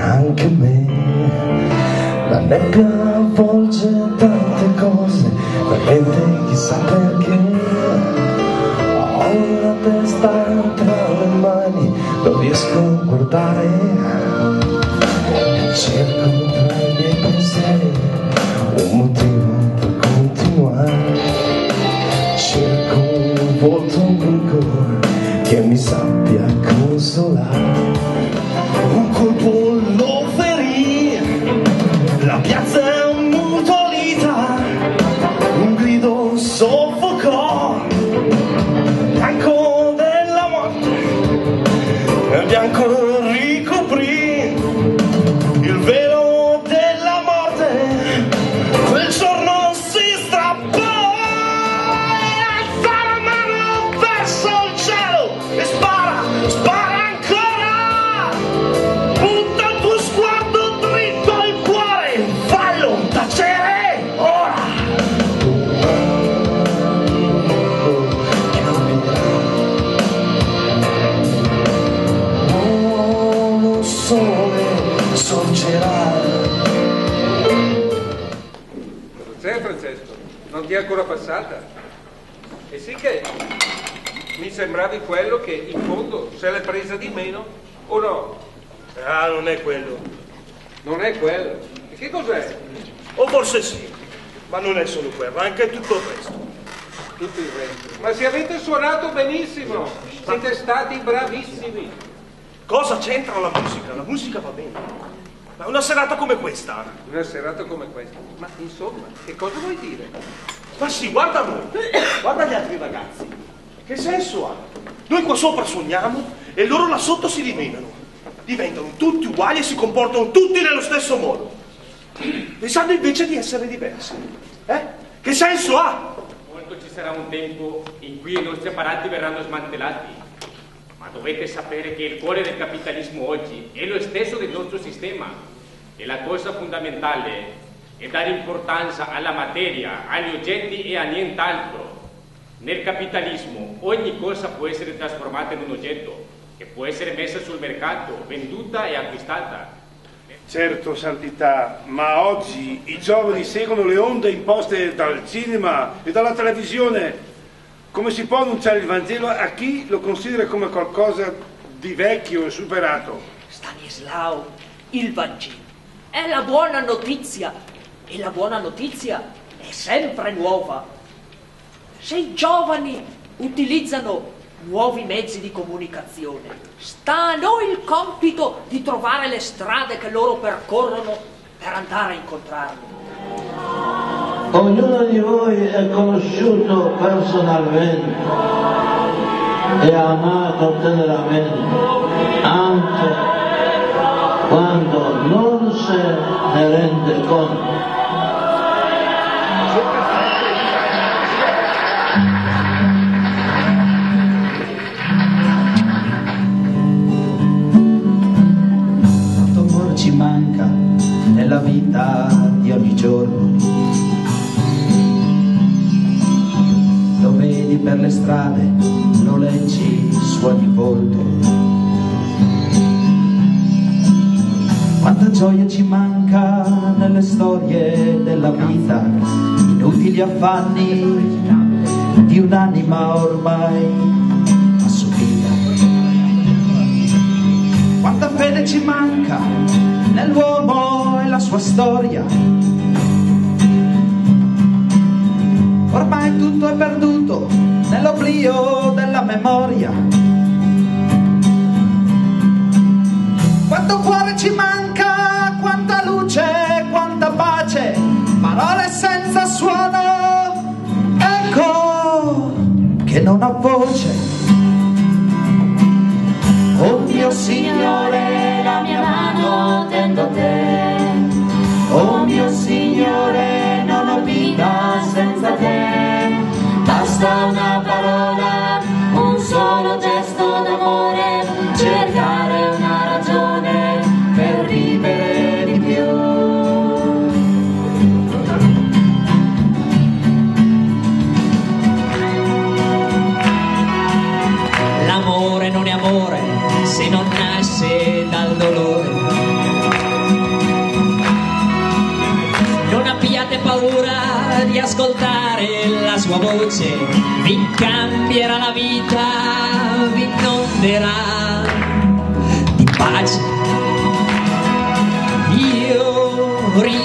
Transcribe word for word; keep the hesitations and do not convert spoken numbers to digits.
anche me. La nebbia avvolge tante cose, veramente chissà perché. Ho una testa tra le mani, non riesco a guardare. Cerco tra i miei pensieri un motivo per continuare. Cerco un volto amico che mi sappia consolare. Un colpo lo ferì, la piazza è ammutolita, un grido soffocò, bianco della morte, bianco ricoprì il velo della morte. Quel giorno si strappò e alza la mano verso il cielo e spara, spara ancora. Butta il tuo sguardo dritto al cuore, fallo tacere ora. Nuovo sole sorgerà. Cosa c'è, Francesco? Non ti è ancora passata? E sì che mi sembravi quello che in fondo se l'è presa di meno o no? Ah, non è quello. Non è quello. E che cos'è? O forse sì, ma non è solo quello, anche tutto il resto. Tutto il resto. Ma se avete suonato benissimo, siete stati bravissimi. Cosa c'entra la musica? La musica va bene. Ma una serata come questa? Una serata come questa. Ma insomma, che cosa vuoi dire? Ma sì, guarda noi, guarda gli altri ragazzi. Che senso ha? Noi qua sopra suoniamo e loro là sotto si rimenano. Diventano tutti uguali e si comportano tutti nello stesso modo. Pensando invece di essere diversi. Eh? Che senso ha? Molto ci sarà un tempo in cui i nostri apparati verranno smantellati. Ma dovete sapere che il cuore del capitalismo oggi è lo stesso del nostro sistema. E la cosa fondamentale è dare importanza alla materia, agli oggetti e a nient'altro. Nel capitalismo ogni cosa può essere trasformata in un oggetto che può essere messa sul mercato, venduta e acquistata. Certo, santità, ma oggi i giovani seguono le onde imposte dal cinema e dalla televisione. Come si può annunciare il Vangelo a chi lo considera come qualcosa di vecchio e superato? Stanislao, il Vangelo è la buona notizia e la buona notizia è sempre nuova. Se i giovani utilizzano nuovi mezzi di comunicazione, sta a noi il compito di trovare le strade che loro percorrono per andare a incontrarli. Ognuno di voi è conosciuto personalmente e amato teneramente, anche quando non se ne rende conto. Quanto amore ci manca nella vita di ogni giorno. Lo vedi per le strade, lo leggi su ogni volto. Quanta gioia ci manca nelle storie della vita, inutili affanni di un'anima ormai assopita. Quanta fede ci manca nell'uomo e la sua storia. Ormai tutto è perduto nell'oblio della memoria. Quanto cuore ci manca, quanta luce, quanta pace, parole senza suono, ecco che non ha voce. Oh mio Signore, la mia mano tendo a te. Oh mio Signore, non ho vita senza te. Basta una parola, un solo gesto d'amore, cercare una ragione per vivere di più. ascoltare la sua voce, vi cambierà la vita, vi inonderà di pace. Io